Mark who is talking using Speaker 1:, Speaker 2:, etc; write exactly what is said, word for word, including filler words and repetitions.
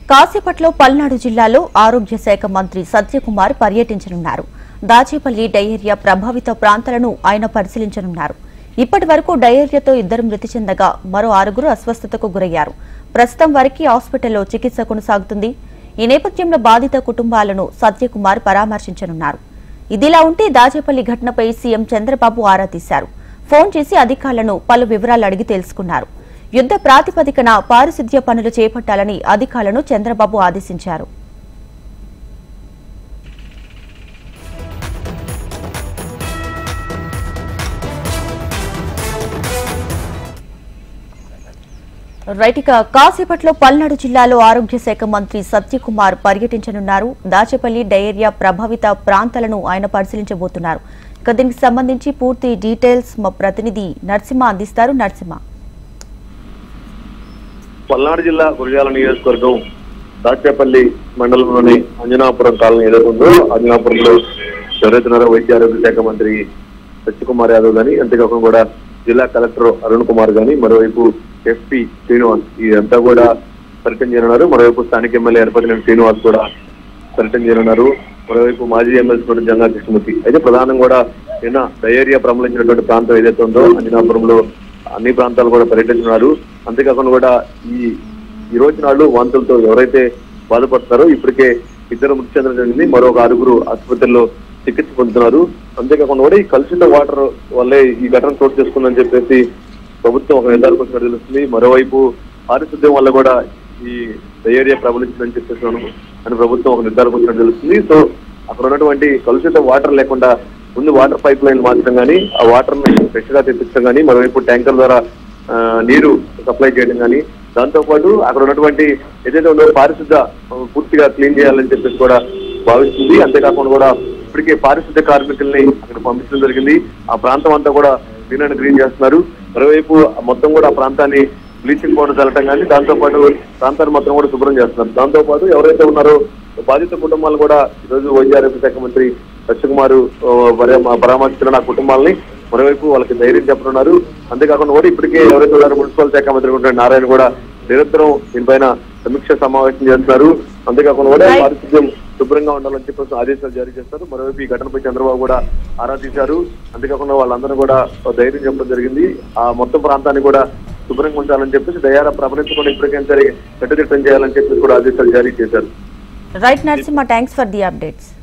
Speaker 1: కాసేపట్లో పల్నాడు జిల్లాలో ఆరోగ్య శాఖ మంత్రి సత్య కుమార్ పర్యటించనున్నారు. దాచేపల్లి డయేరియా ప్రభావిత ప్రాంతాలను ఆయన పరిశీలించనున్నారు. ఇప్పటి వరకు డయేరియాతో ఇద్దరు మృతి చెందగా మరో ఆరుగురు అస్వస్థతకు గురయ్యారు. ప్రస్తుతం వారికి హాస్పిటల్లో చికిత్స కొనసాగుతుంది. ఈ నేపథ్యంలో బాధిత కుటుంబాలను సత్యకుమార్ పరామర్శించనున్నారు. ఇదిలా ఉంటే దాచేపల్లి ఘటనపై సీఎం చంద్రబాబు ఆరా తీశారు. ఫోన్ చేసి అధికారులను పలు వివరాలు అడిగి తెలుసుకున్నారు. యుద్ధ ప్రాతిపదికన పారిశుద్ధ్య పనులు చేపట్టాలని అధికారులను చంద్రబాబు ఆదేశించారు. రైట్ ఇక కాసేపట్లో పల్నాడు జిల్లాలో ఆరోగ్య శాఖ మంత్రి సత్యకుమార్ పర్యటించనున్నారు. దాచేపల్లి డయేరియా ప్రభావిత ప్రాంతాలను ఆయన పరిశీలించబోతున్నారు. ఇక దీనికి సంబంధించి పూర్తి డీటెయిల్స్ మా ప్రతినిధి నరసింహ అందిస్తారు. నరసింహ,
Speaker 2: పల్నాడు జిల్లా గురజాల నియోజకవర్గం దాచేపల్లి మండలంలోని అంజనాపురం కాలనీ ఏదైతే ఉందో అంజనాపురంలో ఎవరైతున్నారో వైద్య ఆరోగ్య శాఖ మంత్రి సత్యకుమార్ యాదవ్ గాని, అంతేకాకుండా కూడా జిల్లా కలెక్టర్ అరుణ్ కుమార్ గాని, మరోవైపు ఎస్పీ శ్రీనివాస్ ఇదంతా కూడా పర్యటన చేయనున్నారు. మరోవైపు స్థానిక ఎమ్మెల్యే ఎరపతినేని శ్రీనివాస్ కూడా పర్యటన చేయనున్నారు. మరోవైపు మాజీ ఎమ్మెల్సీ జంగా కృష్ణమూర్తి. అయితే ప్రధానం కూడా నిన్న డయేరియా ప్రబలించినటువంటి ప్రాంతం ఏదైతే ఉందో అంజనాపురంలో అన్ని ప్రాంతాలు కూడా పర్యటించున్నారు. అంతేకాకుండా కూడా ఈ ఈ రోజు నాడు వాంతులతో ఎవరైతే బాధపడుతున్నారో ఇప్పటికే ఇద్దరు మృతి చెందడం జరిగింది. మరొక ఆరుగురు ఆసుపత్రిలో చికిత్స పొందుతున్నారు. అంతేకాకుండా కూడా ఈ కలుషిత వాటర్ వల్లే ఈ ఘటన చోటు చేసుకుందని చెప్పేసి ప్రభుత్వం ఒక నిర్ధారణకు వచ్చినట్టు తెలుస్తుంది. మరోవైపు పారిశుద్ధ్యం వల్ల కూడా ఈ డయేరియా ప్రబలించిందని చెప్పేసి అని ప్రభుత్వం ఒక నిర్ధారణకు వచ్చినట్టు తెలుస్తుంది. సో అక్కడ ఉన్నటువంటి కలుషిత వాటర్ లేకుండా ముందు వాటర్ పైప్ లైన్ మార్చడం కానీ, ఆ వాటర్ ని ఫ్రెష్ గా తెప్పించడం కానీ, మరోవైపు ట్యాంకర్ ద్వారా నీరు సప్లై చేయడం కానీ, దాంతో పాటు అక్కడ ఉన్నటువంటి ఏదైతే ఉందో పారిశుద్ధ పూర్తిగా క్లీన్ చేయాలని చెప్పేసి కూడా భావిస్తుంది. అంతేకాకుండా కూడా ఇప్పటికే పారిశుద్ధ కార్మికుల్ని అక్కడ పంపించడం జరిగింది. ఆ ప్రాంతం అంతా కూడా క్లీన్ అండ్ గ్రీన్ చేస్తున్నారు. మరోవైపు మొత్తం కూడా ఆ ప్రాంతాన్ని బ్లీచింగ్ పౌడర్ చల్లటం కానీ, దాంతో పాటు ప్రాంతాన్ని మొత్తం కూడా శుభ్రం చేస్తున్నారు. దాంతో పాటు ఎవరైతే ఉన్నారో బాధిత కుటుంబాలు కూడా ఈరోజు వైద్య ఆరోగ్య శాఖ మంత్రి సత్యకుమార్ పరామర్శించిన ఆ కుటుంబాలని మరోవైపు వాళ్ళకి ధైర్యం చెప్పనున్నారు. అంతేకాకుండా కూడా ఇప్పటికే ఎవరైతే ఉన్నారో మున్సిపల్ శాఖ మంత్రి నారాయణ కూడా నిరంతరం దీనిపైన సమీక్ష సమావేశం చేస్తున్నారు. అంతేకాకుండా కూడా పారిశుద్ధ్యం శుభ్రంగా ఉండాలని చెప్పేసి ఆదేశాలు జారీ చేస్తారు. మరోవైపు ఈ ఘటనపై చంద్రబాబు కూడా ఆరా తీశారు. అంతేకాకుండా వాళ్ళందరూ కూడా ధైర్యం చెప్పడం జరిగింది. ఆ మొత్తం ప్రాంతాన్ని కూడా శుభ్రంగా ఉంచాలని చెప్పేసి దయారా ప్రబలించకుండా ఇప్పటికైనా సరే కట్టుదిట్టం చేయాలని చెప్పేసి కూడా ఆదేశాలు జారీ చేశారు.
Speaker 1: Right Narasimha, thanks for the updates.